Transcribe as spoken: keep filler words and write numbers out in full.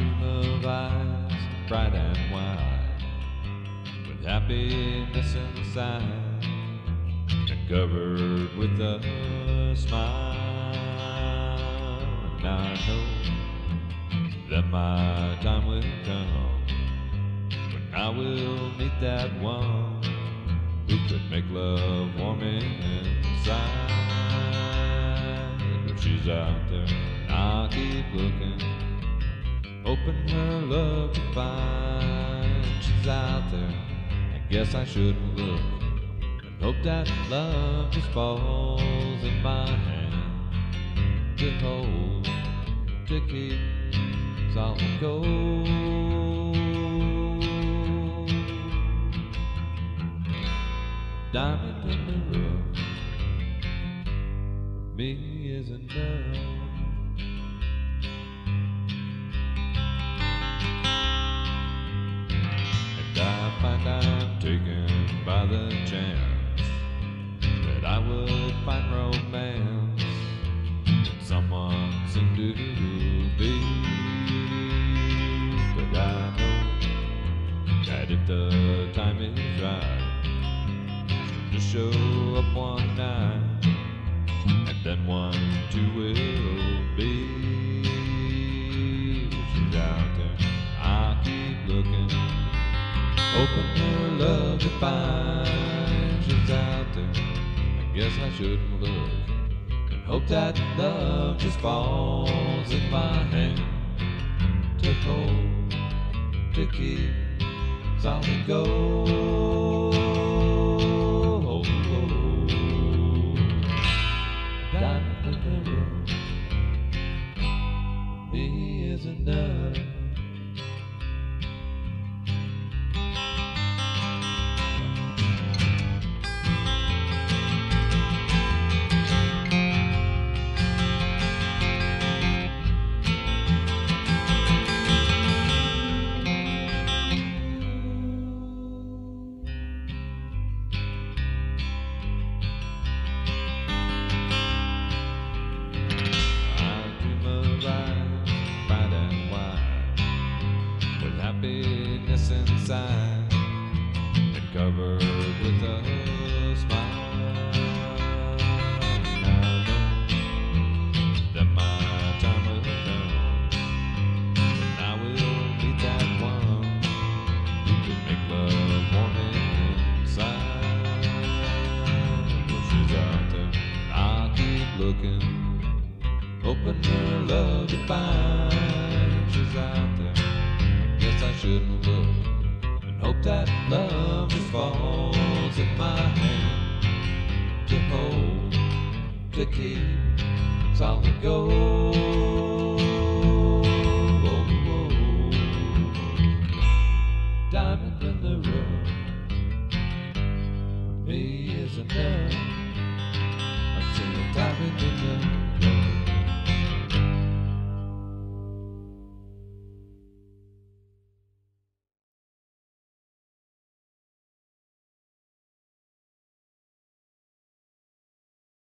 dream of eyes bright and wide, with happiness inside, and covered with a smile. And I know that my time will come when I will meet that one who could make love warm inside. If she's out there, I'll keep looking, hoping her love to find. She's out there, I guess I shouldn't look, and hope that love just falls in my hand to hold, to keep solid gold. Diamond in the rough, me is enough. And I find I'm taken by the chance that I would find romance in someone seemed to be. But I know that if the time is right, just show up one night, and then one, two will be. If she's out there, I'll keep looking, hoping her love to find. She's out there, I guess I shouldn't look, and hope that love just falls in my hand to hold, to keep solid gold. Diamond in the rough, me is enough. Happiness inside, and covered with a smile. And I know that my time will come when I will meet that one who can make love warm inside. When she's out there, I'll keep looking, hoping her love to find. She's out there, guess I shouldn't look, and hope that love just falls in my hand to hold, to keep solid gold. Diamond in the rough, for me is enough. I say a diamond in the